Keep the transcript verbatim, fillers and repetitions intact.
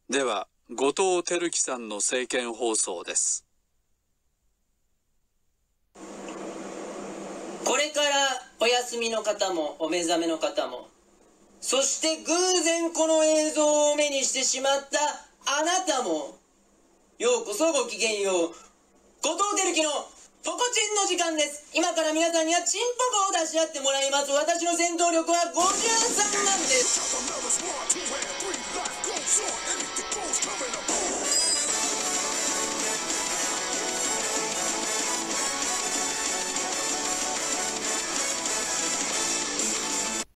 では、後藤輝樹さんの政見放送です。 これからお休みの方もお目覚めの方も、そして偶然この映像を目にしてしまったあなたも、ようこそごきげんよう。後藤輝樹のポコチンの時間です。今から皆さんにはチンポコを出し合ってもらいます。私の戦闘力はごじゅうさんなんです。